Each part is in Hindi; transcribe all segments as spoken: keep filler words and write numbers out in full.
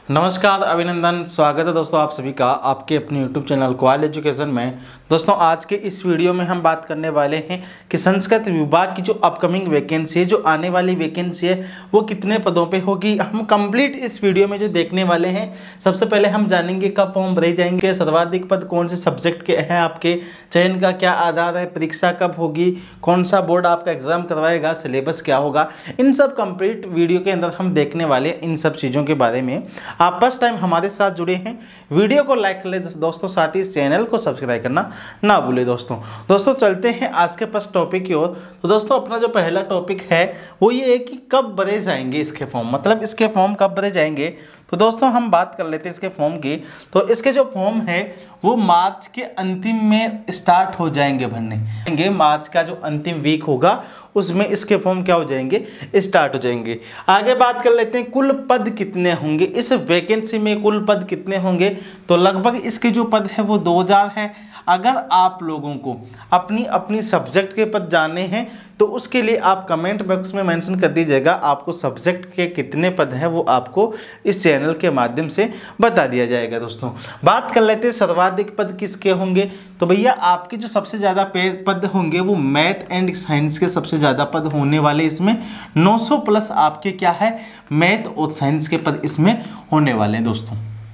नमस्कार, अभिनंदन, स्वागत है दोस्तों आप सभी का आपके अपने यूट्यूब चैनल क्वाल एजुकेशन में। दोस्तों आज के इस वीडियो में हम बात करने वाले हैं कि संस्कृत विभाग की जो अपकमिंग वैकेंसी है, जो आने वाली वैकेंसी है, वो कितने पदों पे होगी। हम कंप्लीट इस वीडियो में जो देखने वाले हैं, सबसे पहले हम जानेंगे कब फॉर्म भरे जाएंगे, सर्वाधिक पद कौन से सब्जेक्ट के हैं, आपके चयन का क्या आधार है, परीक्षा कब होगी, कौन सा बोर्ड आपका एग्जाम करवाएगा, सिलेबस क्या होगा, इन सब कंप्लीट वीडियो के अंदर हम देखने वाले इन सब चीज़ों के बारे में। आप फर्स्ट टाइम हमारे साथ जुड़े हैं, वीडियो को लाइक कर ले दोस्तों, साथ ही चैनल को सब्सक्राइब करना ना भूले दोस्तों। दोस्तों चलते हैं आज के फर्स्ट टॉपिक की ओर। तो दोस्तों अपना जो पहला टॉपिक है वो ये है कि कब भरे जाएंगे इसके फॉर्म, मतलब इसके फॉर्म कब भरे जाएंगे। तो दोस्तों हम बात कर लेते हैं इसके फॉर्म की। तो इसके जो फॉर्म है वो मार्च के अंतिम में स्टार्ट हो जाएंगे भरने। मार्च का जो अंतिम वीक होगा उसमें इसके फॉर्म क्या हो जाएंगे, स्टार्ट हो जाएंगे। आगे बात कर लेते हैं कुल पद कितने होंगे इस वैकेंसी में, कुल पद कितने होंगे। तो लगभग इसके जो पद है वो दो हज़ार है। अगर आप लोगों को अपनी अपनी सब्जेक्ट के पद जानने हैं तो उसके लिए आप कमेंट बॉक्स में मेंशन कर दीजिएगा, आपको सब्जेक्ट के कितने पद हैं वो आपको इस चैनल के माध्यम से बता दिया जाएगा। दोस्तों बात कर लेते हैं सर्वाधिक पद किसके होंगे। तो भैया आपके जो सबसे ज़्यादा पद होंगे वो मैथ एंड साइंस के सबसे ज़्यादा पद होने वाले, इसमें नौ सौ प्लस आपके क्या है मैथ और साइंस के पद इसमें होने वाले हैं। दोस्तों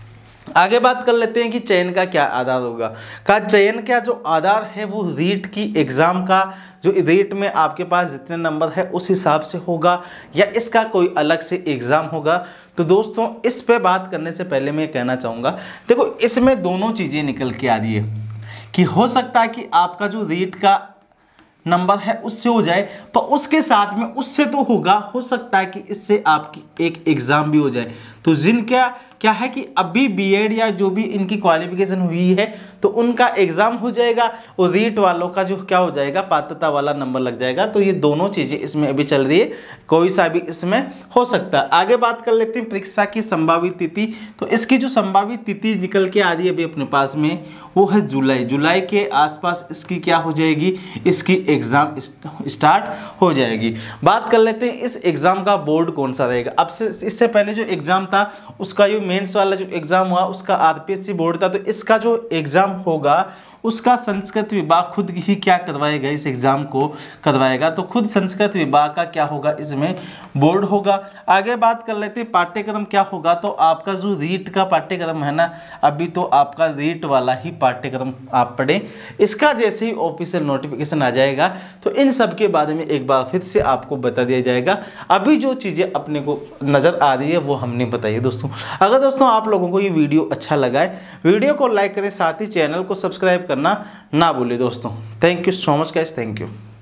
आगे बात कर लेते हैं कि चयन का क्या आधार होगा। का चयन का जो आधार है वो रीट की एग्ज़ाम का, जो रीट में आपके पास जितने नंबर है उस हिसाब से होगा या इसका कोई अलग से एग्ज़ाम होगा। तो दोस्तों इस पे बात करने से पहले मैं कहना चाहूँगा, देखो इसमें दोनों चीज़ें निकल के आ रही है कि हो सकता है कि आपका जो रीट का नंबर है उससे हो जाए, पर उसके साथ में उससे तो होगा, हो सकता है कि इससे आपकी एक एग्ज़ाम भी हो जाए। तो जिनका क्या है कि अभी बीएड या जो भी इनकी क्वालिफिकेशन हुई है तो उनका एग्ज़ाम हो जाएगा और रीट वालों का जो क्या हो जाएगा पात्रता वाला नंबर लग जाएगा। तो ये दोनों चीज़ें इसमें अभी चल रही है, कोई सा भी इसमें हो सकता है। आगे बात कर लेते हैं परीक्षा की संभावित तिथि। तो इसकी जो संभावित तिथि निकल के आ रही है अभी अपने पास में वो है जुलाई जुलाई के आसपास इसकी क्या हो जाएगी, इसकी एग्ज़ाम स्टार्ट हो जाएगी। बात कर लेते हैं इस एग्ज़ाम का बोर्ड कौन सा रहेगा। अब से इससे पहले जो एग्ज़ाम था उसका जो मेंस वाला जो एग्ज़ाम हुआ उसका आरपीएससी बोर्ड था। तो इसका जो एग्ज़ाम होगा उसका संस्कृत विभाग खुद ही क्या करवाएगा, इस एग्ज़ाम को करवाएगा। तो खुद संस्कृत विभाग का क्या होगा, इसमें बोर्ड होगा। आगे बात कर लेते हैं पाठ्यक्रम क्या होगा। तो आपका जो रीट का पाठ्यक्रम है ना, अभी तो आपका रीट वाला ही पाठ्यक्रम आप पढ़ें। इसका जैसे ही ऑफिशियल नोटिफिकेशन आ जाएगा तो इन सब के बारे में एक बार फिर से आपको बता दिया जाएगा। अभी जो चीज़ें अपने को नज़र आ रही है वो हमने बताई दोस्तों। अगर दोस्तों आप लोगों को ये वीडियो अच्छा लगा है, वीडियो को लाइक करें, साथ ही चैनल को सब्सक्राइब करना ना भूले दोस्तों। Thank you so much guys, thank you.